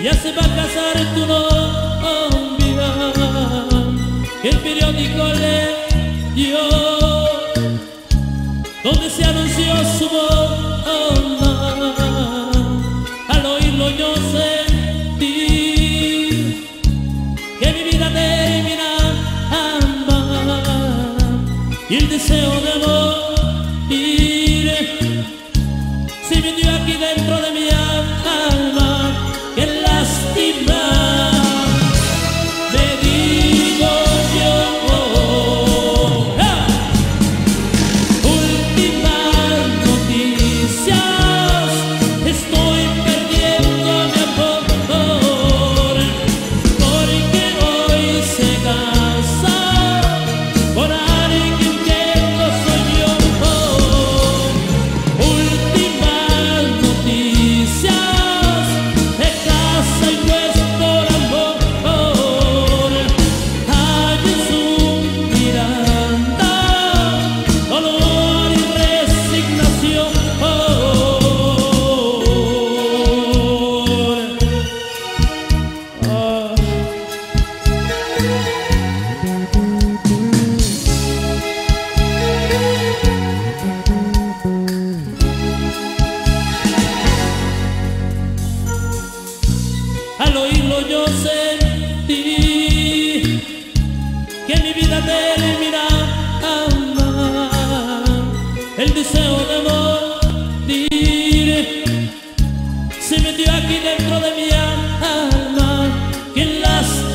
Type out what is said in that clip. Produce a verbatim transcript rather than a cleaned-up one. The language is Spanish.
ya se va a casar tu novia, que el periódico leyó, donde se anunció su boda. Al oírlo yo sentí que mi vida terminaba y el deseo de morir se metió aquí dentro de mi alma. ¡Qué lástima! Me digo yo. ¡Ah! Últimas noticias, estoy perdiendo mi amor, porque hoy se casa con alguien que no soy yo. Últimas noticias, de casa y nuestro amor, hay en su mirada dolor y resignación. Ah. Al oírlo yo sentí que mi vida terminaba, el deseo de morir se metió aquí dentro de mi alma. ¡Qué lástima!